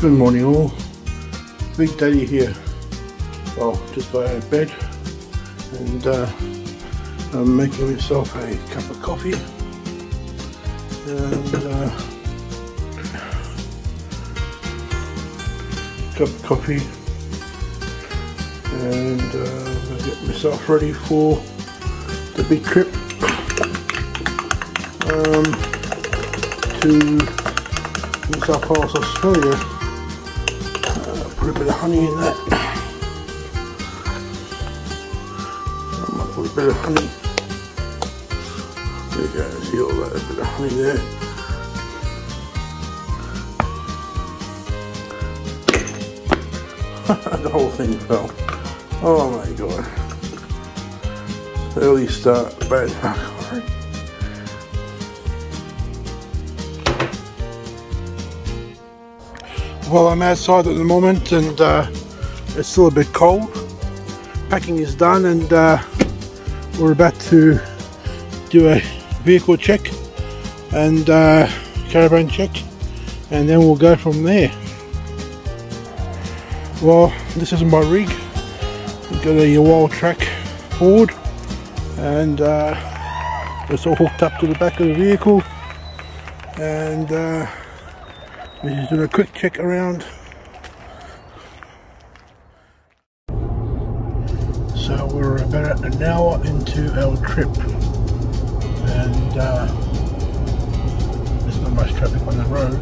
Good morning all. Big Daddy here. Well, just got out of bed and I'm making myself a cup of coffee and I'm going to get myself ready for the big trip to New South Wales, Australia. Put a bit of honey in that. I might put a bit of honey. There you go, see all that, a bit of honey there. The whole thing fell. Oh my god. Early start, bad luck. Well, I'm outside at the moment and it's still a bit cold. Packing is done and we're about to do a vehicle check and caravan check, and then we'll go from there. Well, this is my rig. We've got a wild track Ford and it's all hooked up to the back of the vehicle, and we're just doing a quick check around. So we're about an hour into our trip and there's not much traffic on the road.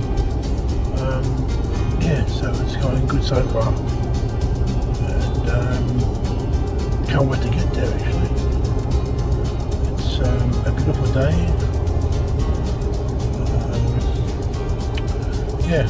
Yeah, so it's going good so far and can't wait to get there actually. It's a beautiful day. Yeah.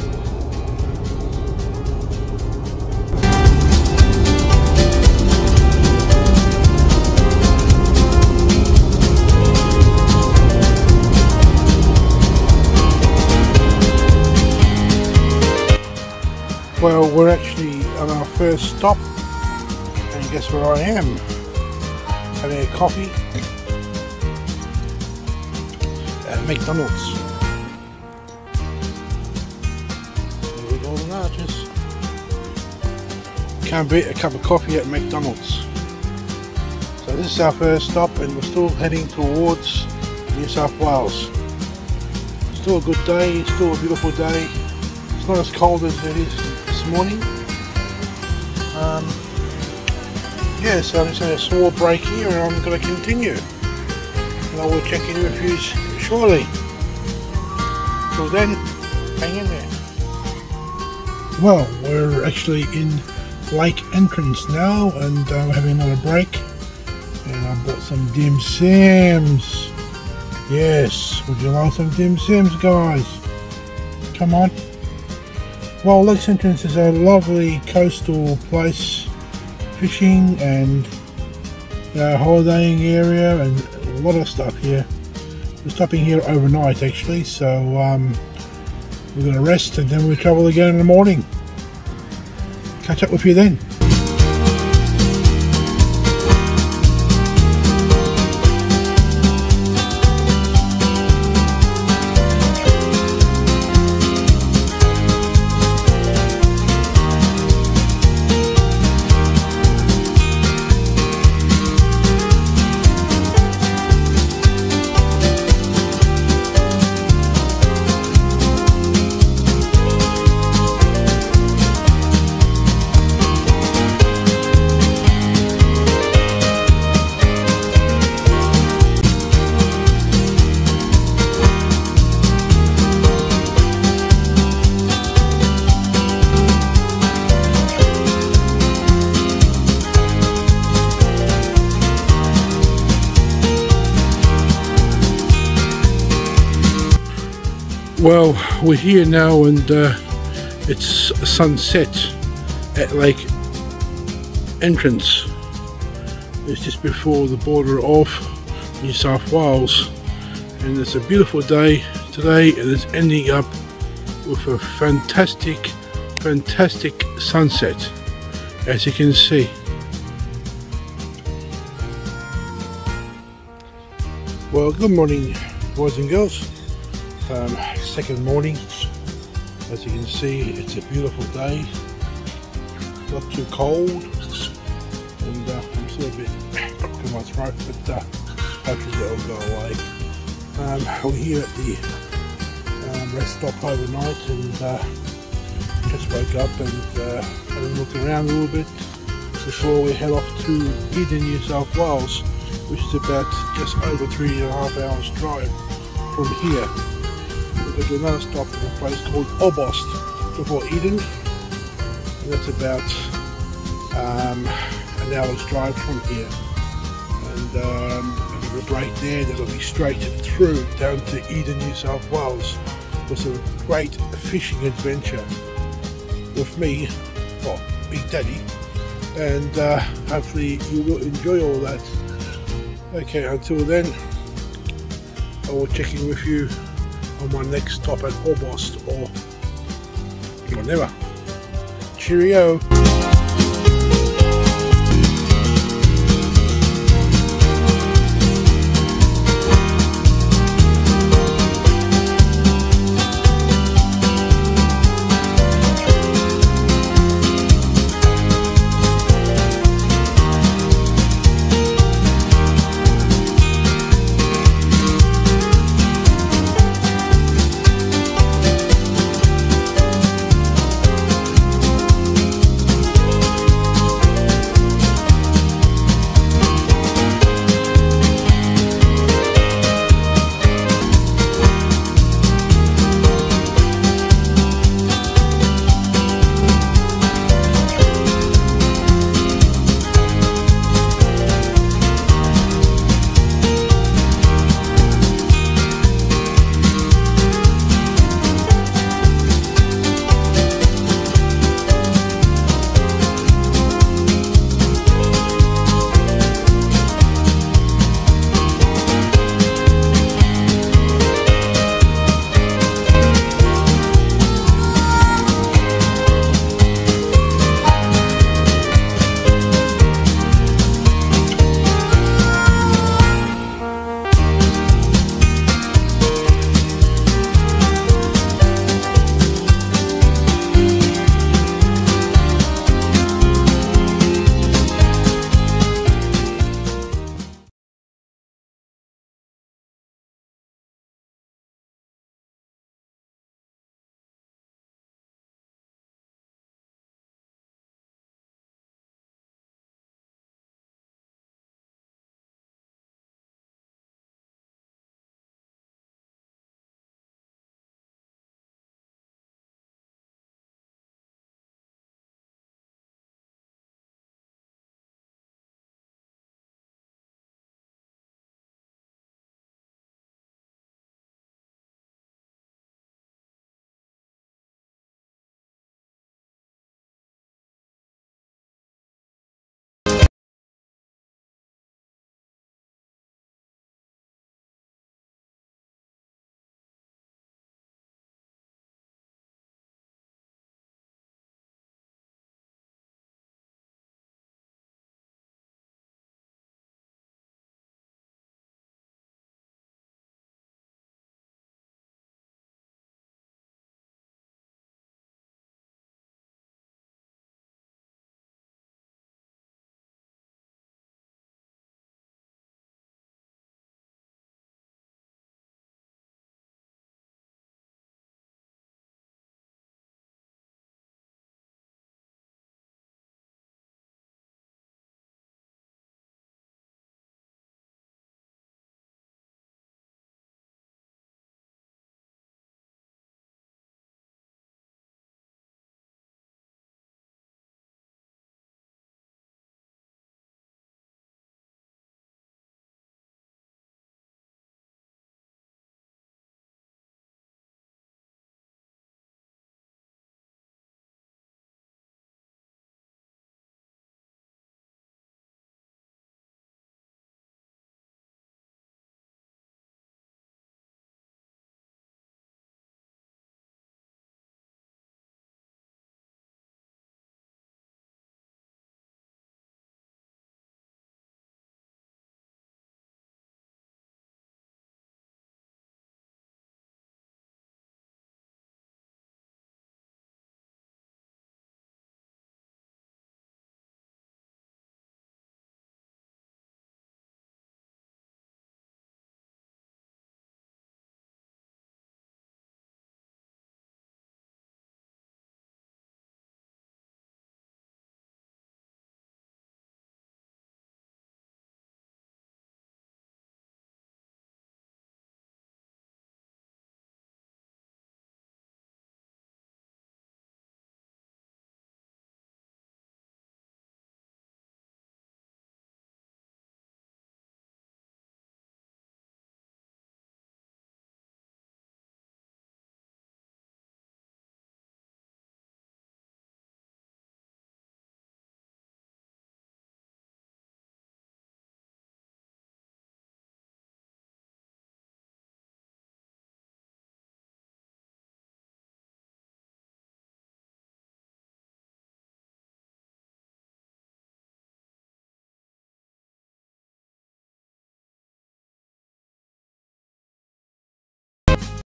Well, we're actually on our first stop, and guess where I am? Having a coffee at McDonald's. Can't beat a cup of coffee at McDonald's. So this is our first stop and we're still heading towards New South Wales. Still a good day, still a beautiful day. It's not as cold as it is this morning. Yeah, so I'm just having a small break here and I'm going to continue. And I will check in with you shortly. Till then, hang in there. Well, we're actually in Lake Entrance now and we're having another break, and I've got some dim sims. Yes, would you like some dim sims, guys? Come on. Well, Lake Entrance is a lovely coastal place, fishing and holidaying area and a lot of stuff here. We're stopping here overnight actually, so we're going to rest and then we'll travel again in the morning. Catch up with you then. Well, we're here now and it's sunset at Lake Entrance. It's just before the border of New South Wales, and it's a beautiful day today and it's ending up with a fantastic sunset, as you can see. Well, good morning boys and girls. Second morning As you can see, it's a beautiful day, not too cold, and I'm still a bit crook in my throat, but hopefully that'll go away. We're here at the rest stop overnight, and just woke up and had a look around a little bit before we head off to Eden, New South Wales, which is about just over 3.5 hours drive from here. We've got another stop at a place called Orbost before Eden, and that's about an hour's drive from here. And a break there, that'll be straight through down to Eden, New South Wales, for some great fishing adventure with me, well, Big Daddy, and hopefully you will enjoy all that. Okay, until then, I will check in with you on my next stop at Orbost or whatever. Cheerio!